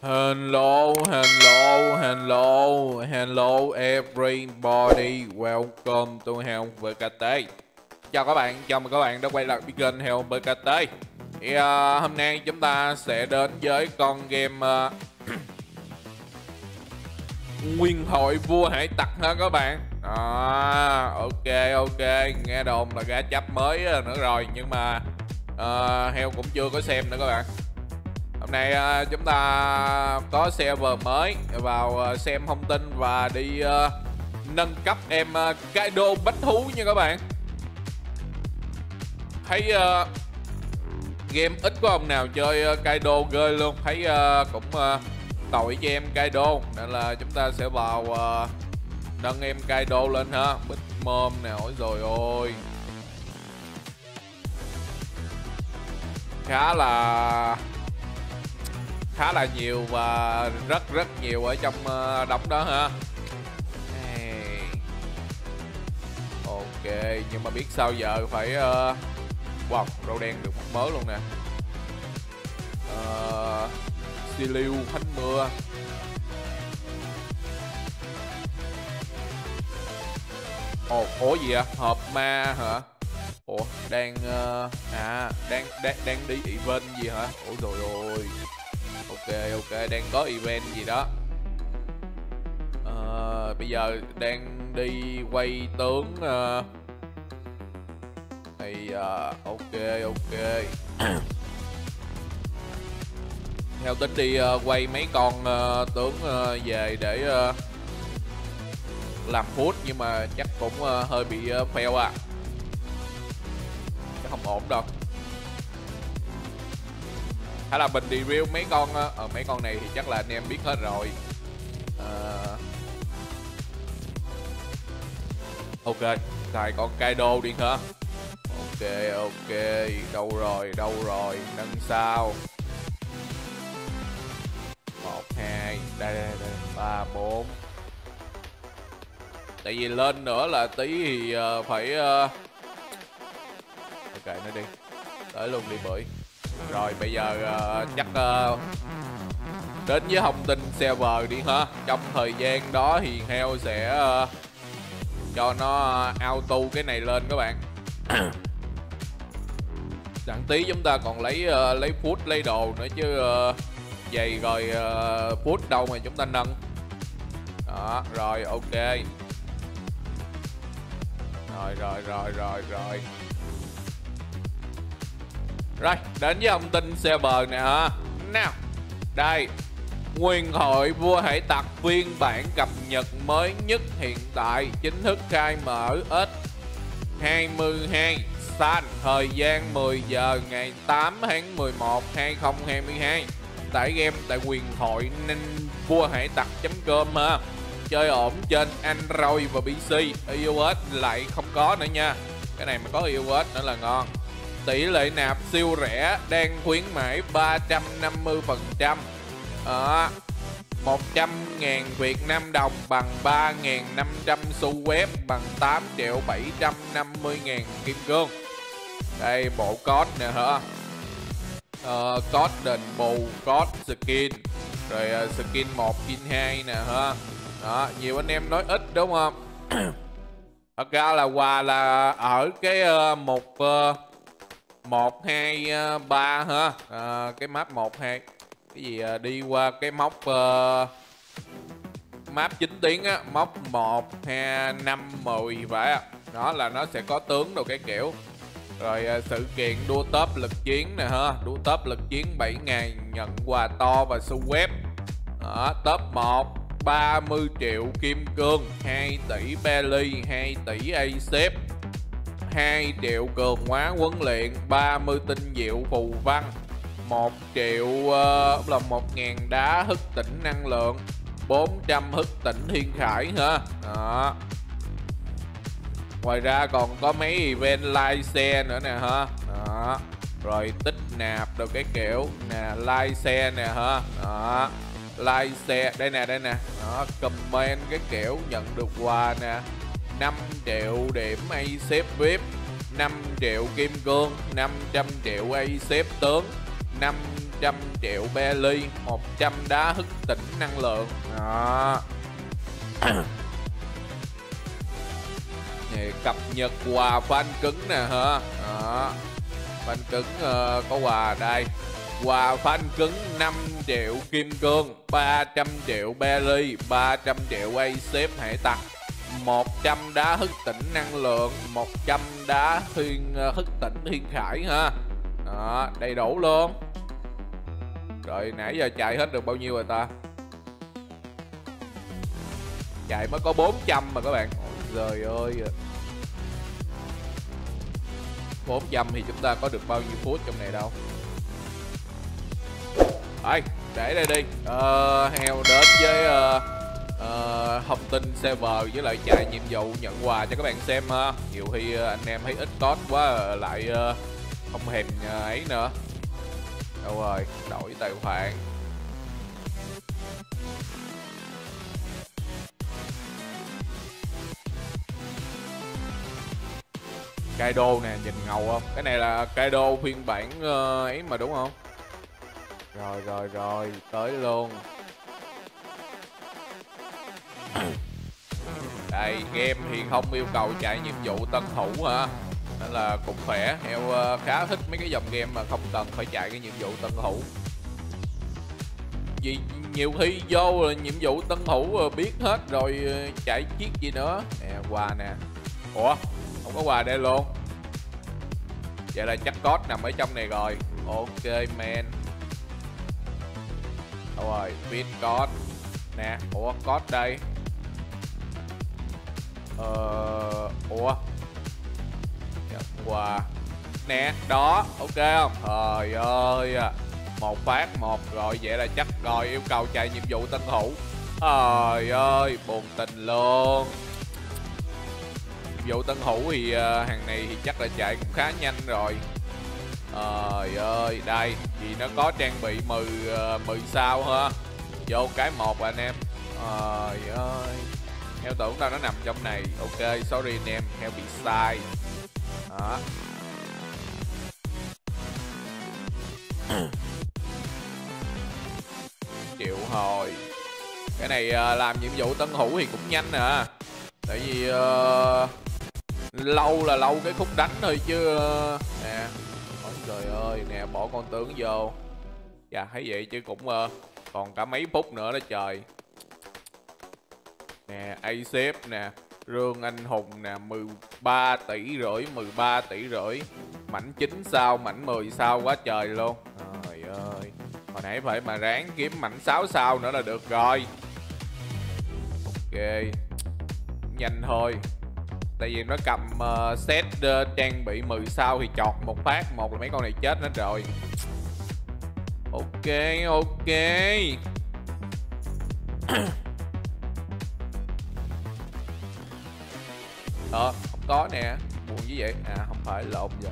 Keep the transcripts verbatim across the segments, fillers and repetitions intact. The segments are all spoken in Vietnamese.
Hello, hello, hello, hello everybody, welcome to Hell vê kê tê. Chào các bạn, chào mừng các bạn đã quay lại với kênh Hell vê kê tê. Thì uh, hôm nay chúng ta sẽ đến với con game uh, Nguyên Hội Vua Hải Tặc ha các bạn. À, ok ok, nghe đồn là gã chấp mới nữa rồi, nhưng mà uh, Hell cũng chưa có xem nữa các bạn. Hôm nay uh, chúng ta có server mới vào uh, xem thông tin và đi uh, nâng cấp em uh, Kaido bách thú nha các bạn. Thấy uh, game ít có ông nào chơi uh, Kaido ghê luôn. Thấy uh, cũng uh, tội cho em Kaido, nên là chúng ta sẽ vào uh, nâng em Kaido lên ha. Big Mom nè, ôi rồi ôi, khá là khá là nhiều và rất rất nhiều ở trong uh, đống đó ha. Hey. Ok, nhưng mà biết sao giờ phải uh... wow, râu đen được một mớ luôn nè. uh, Xì liêu thánh mưa. Ồ, oh, ủa gì à? Hộp ma hả? Ủa, đang uh... à, đang đang đang đi event gì hả? Ủa rồi ôi. Ok ok, đang có event gì đó. À, bây giờ đang đi quay tướng. Uh... Thì uh, ok ok. Theo tính đi uh, quay mấy con uh, tướng uh, về để uh, làm food, nhưng mà chắc cũng uh, hơi bị uh, fail à. Chắc không ổn đâu. Hay là mình review mấy con ở uh, mấy con này thì chắc là anh em biết hết rồi. Uh... Ok, xài con Kaido đi hả? Ok ok, đâu rồi đâu rồi, nâng sao? Một hai, đây đây đây, ba bốn. Tại vì lên nữa là tí thì uh, phải uh... ok nó đi, tới luôn đi bưởi. Rồi bây giờ uh, chắc uh, đến với thông tin server đi ha. Trong thời gian đó thì Hell sẽ uh, cho nó uh, auto cái này lên các bạn. Đặng tí chúng ta còn lấy uh, lấy food lấy đồ nữa chứ uh, giày rồi uh, food đâu mà chúng ta nâng. Đó, rồi ok. Rồi rồi rồi rồi rồi. Rồi, đến với thông tin server nè ha. Nào, đây, Nguyên Hội Vua Hải Tặc phiên bản cập nhật mới nhất hiện tại chính thức khai mở S hai mươi hai San, thời gian mười giờ ngày tám tháng mười một năm hai nghìn không trăm hai mươi hai. Tải game tại Nguyên Hội nên vua hải tặc chấm com ha. Chơi ổn trên Android và pê xê, iOS lại không có nữa nha. Cái này mà có iOS nữa là ngon. Tỷ lệ nạp siêu rẻ, đang khuyến mãi ba trăm năm mươi phần trăm. Đó, một trăm ngàn Việt Nam đồng bằng ba nghìn năm trăm xu web, bằng tám triệu bảy trăm năm mươi ngàn kim cương. Đây bộ code nè hả. uh, Code đền bù, code skin, rồi uh, skin một, skin hai nè ha. Đó, nhiều anh em nói ít đúng không? Thật ra là quà là ở cái uh, một uh, một hai ba ha. Uh, cái map một hai cái gì uh, đi qua cái mốc uh, map chín tiếng á, mốc một hai năm mười vậy á. Đó là nó sẽ có tướng đồ cái kiểu. Rồi uh, sự kiện đua top lực chiến nè ha, đua top lực chiến bảy ngày nhận quà to và su web. Đó, top một ba mươi triệu kim cương, hai tỷ belly, hai tỷ acep, hai triệu cường hóa huấn luyện, ba mươi tinh diệu phù văn, một triệu uh, là một nghìn đá hức tỉnh năng lượng, bốn trăm hức tỉnh thiên khải ha. Đó. Ngoài ra còn có mấy event like xe nữa nè ha. Đó. Rồi tích nạp được cái kiểu nè, like xe nè ha. Đó. Like xe đây nè, đây nè. Đó, comment cái kiểu nhận được quà nè. năm triệu điểm acep vê i pê, năm triệu kim cương, năm trăm triệu acep tướng, năm trăm triệu belly, một trăm đá thức tỉnh năng lượng. Đó. Nè, cập nhật quà fan cứng nè hả. Đó. Fan cứng uh, có quà đây. Quà fan cứng năm triệu kim cương, ba trăm triệu belly, ba trăm triệu a xếp hải tặc, một trăm đá thức tỉnh năng lượng, một trăm đá thiên thức tỉnh thiên khải ha. Đó, đầy đủ luôn. Rồi nãy giờ chạy hết được bao nhiêu rồi ta? Chạy mới có bốn trăm mà các bạn. Ôi trời ơi. bốn trăm thì chúng ta có được bao nhiêu phút trong này đâu. Đây, để đây đi. Ờ, heo đến với uh, uh, thông tin server với lại chạy nhiệm vụ nhận quà cho các bạn xem ha. Nhiều khi uh, anh em thấy ít code quá uh, lại uh, không hèn uh, ấy nữa. Đâu rồi, đổi tài khoản. Kaido nè, nhìn ngầu không? Cái này là Kaido phiên bản uh, ấy mà đúng không? Rồi rồi rồi, tới luôn. Đây, game thì không yêu cầu chạy nhiệm vụ tân thủ hả? Nên là cũng khỏe. Heo uh, khá thích mấy cái dòng game mà không cần phải chạy cái nhiệm vụ tân thủ. Vì nhiều khi vô là nhiệm vụ tân thủ biết hết rồi chạy chiếc gì nữa. Nè, quà nè. Ủa? Không có quà đây luôn. Vậy là chắc code nằm ở trong này rồi. Ok man. Đâu rồi, pin code. Nè, ủa code đây. Ờ... Ủa quà. Nè, đó, ok không? Trời ơi. Một phát một rồi, vậy là chắc rồi yêu cầu chạy nhiệm vụ tân thủ. Trời ơi, buồn tình luôn. Vụ tân thủ thì uh, hàng này thì chắc là chạy cũng khá nhanh rồi. Trời ơi, đây vì nó có trang bị mười uh, mười sao ha. Vô cái một anh em. Trời ơi, heo tưởng tao nó nằm trong này. Ok, sorry anh em, heo bị sai. Đó. Triệu hồi. Cái này uh, làm nhiệm vụ tân thủ thì cũng nhanh nè. Tại vì uh, lâu là lâu cái khúc đánh thôi chứ. uh, Nè. Ôi trời ơi, nè bỏ con tướng vô. Dạ thấy vậy chứ cũng uh, còn cả mấy phút nữa đó trời. Nè, A-Sếp nè, Rương Anh Hùng nè, mười ba tỷ rưỡi, mười ba tỷ rưỡi. Mảnh chín sao, mảnh mười sao quá trời luôn. Trời ơi, hồi nãy phải mà ráng kiếm mảnh sáu sao nữa là được rồi. Ok, nhanh thôi. Tại vì nó cầm uh, set uh, trang bị mười sao thì chọt một phát một là mấy con này chết hết rồi. Ok, ok. Ờ, không có nè. Buồn như vậy. À, không phải, lộn vậy.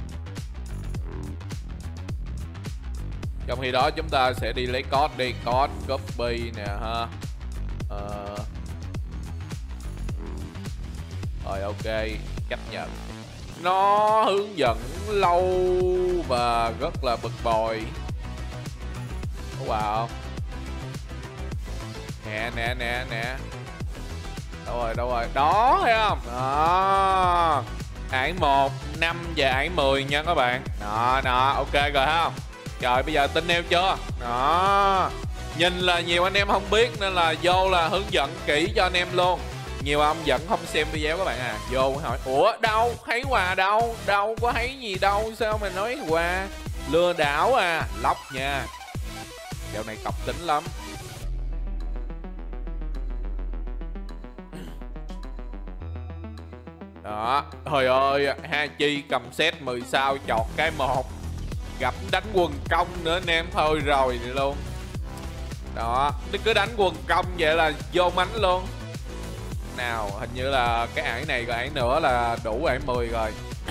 Trong khi đó chúng ta sẽ đi lấy code đi. Code, copy nè ha. Ờ... Rồi ok, chấp nhận. Nó hướng dẫn lâu và rất là bực bội. Có quà không? Nè nè nè nè. Đâu rồi đâu rồi. Đó thấy không? Đó. Ải một, năm và ải mười nha các bạn. Đó đó, ok rồi không? Trời bây giờ tin em chưa? Đó. Nhìn là nhiều anh em không biết nên là vô là hướng dẫn kỹ cho anh em luôn. Nhiều ông vẫn không xem video các bạn à. Vô hỏi ủa đâu thấy quà đâu, đâu có thấy gì đâu, sao mà nói quà. Lừa đảo à, lóc nha. Dạo này cọc tính lắm. Đó, trời ơi, Hachi cầm set mười sao chọt cái một. Gặp đánh quần công nữa anh em, thôi rồi đi luôn. Đó, cứ đánh quần công vậy là vô mánh luôn. Nào, hình như là cái ải này rồi ải nữa là đủ ải mười rồi.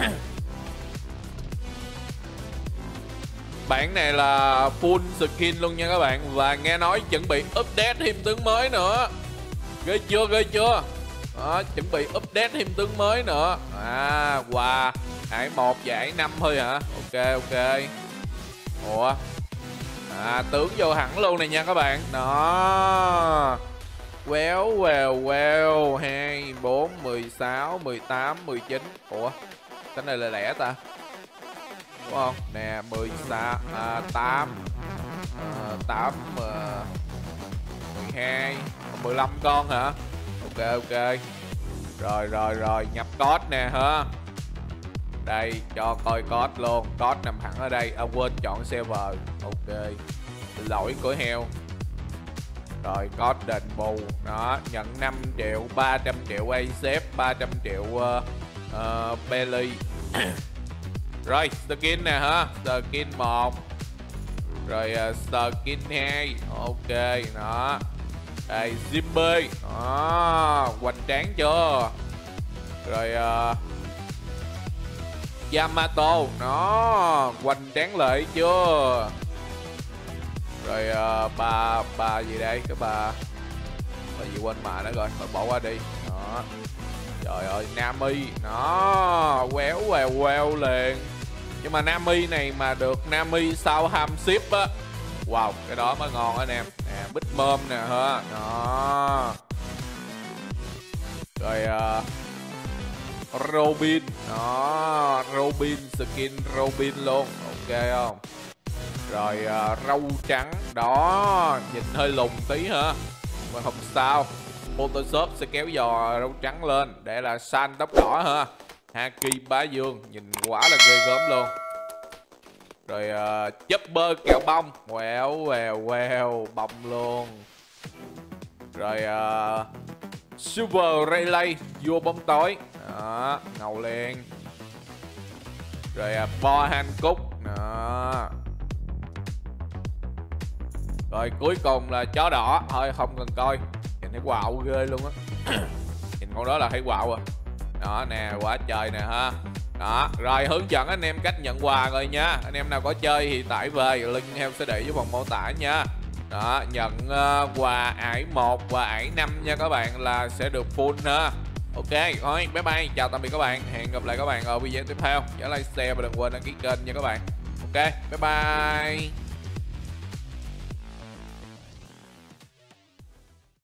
Bản này là full skin luôn nha các bạn. Và nghe nói chuẩn bị update thêm tướng mới nữa. Ghê chưa, ghê chưa. Đó, chuẩn bị update thêm tướng mới nữa. À, wow. Ải một và ải năm thôi hả? Ok, ok. Ủa À, tướng vô hẳn luôn này nha các bạn. Đó. Quéo quèo quèo. Hai, bốn, mười sáu, mười tám, mười chín. Ủa, cái này là lẻ ta, đúng không? Nè, mười sáu, à, tám, à, tám, à, mười hai, mười lăm con hả? Ok ok. Rồi rồi rồi, nhập code nè hả? Đây, cho coi code luôn. Code nằm hẳn ở đây. À, quên chọn server. Ok. Lỗi của heo. Rồi, code đền bù. Đó, nhận năm triệu, ba trăm triệu a xê, ba trăm triệu uh, uh, belly. Rồi, skin nè hả? Skin một. Rồi uh, skin hai. Ok, đó. Đây, Zimbe. Đó, hoành tráng chưa? Rồi uh, Yamato. Nó hoành tráng lợi chưa? Rồi uh, bà bà gì đây? Cái bà bà gì quên mà nó rồi, mà bỏ qua đi. Đó. Trời ơi, Nami. Nó quéo quèo queo liền. Nhưng mà Nami này mà được Nami sau ham ship á, wow, cái đó mới ngon anh em. Nè, Big Mom nè hả? Đó. Rồi uh, Robin. Đó, Robin, skin Robin luôn. Ok không? Rồi uh, râu trắng. Đó, nhìn hơi lùn tí hả? Mà không sao. Photoshop sẽ kéo giò râu trắng lên để là san tóc đỏ hả? Haki bá dương, nhìn quá là ghê gớm luôn. Rồi uh, chopper kẹo bông. Quẹo quèo quèo bông luôn. Rồi uh, Super Relay vua bóng tối. Đó, ngầu liền. Rồi uh, Bo Han Cúc. Đó. Rồi cuối cùng là chó đỏ. Thôi không cần coi, nhìn thấy quạo ghê luôn á. Nhìn con đó là thấy quạo à. Đó nè, quá trời nè ha. Đó, rồi hướng dẫn anh em cách nhận quà rồi nha. Anh em nào có chơi thì tải về, link heo sẽ để dưới phần mô tả nha. Đó, nhận uh, quà ải một và ải năm nha các bạn, là sẽ được full ha. Ok, thôi bye bye, chào tạm biệt các bạn. Hẹn gặp lại các bạn ở video tiếp theo. Nhớ like, share và đừng quên đăng ký kênh nha các bạn. Ok, bye bye.